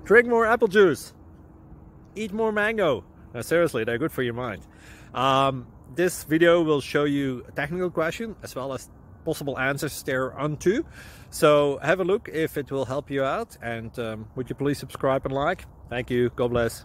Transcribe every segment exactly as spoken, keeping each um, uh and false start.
Drink more apple juice. Eat more mango. No, seriously, they're good for your mind. Um, this video will show you a technical question as well as possible answers thereunto. So have a look if it will help you out, and um, would you please subscribe and like? Thank you. God bless.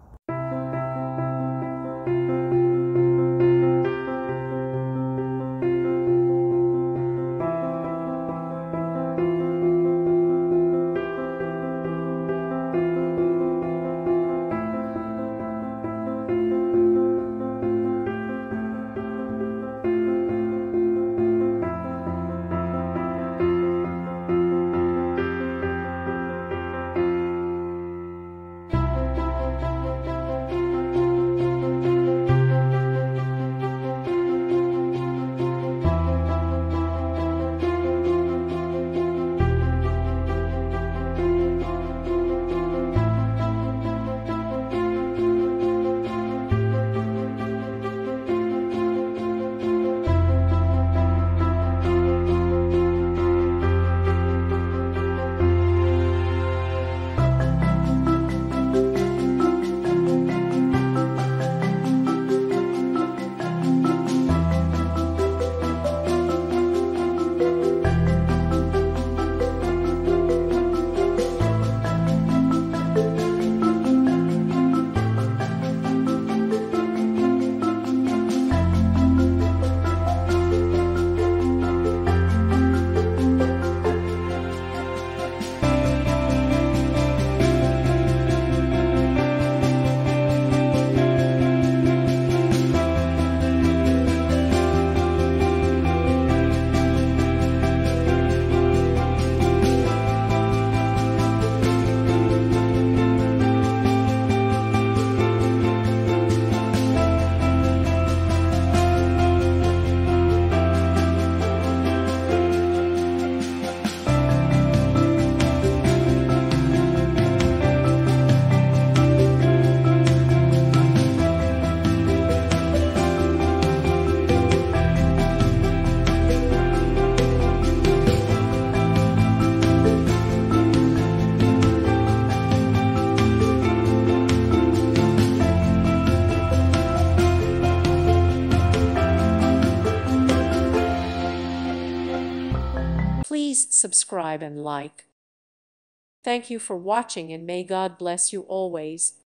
Please subscribe and like. Thank you for watching, and may God bless you always.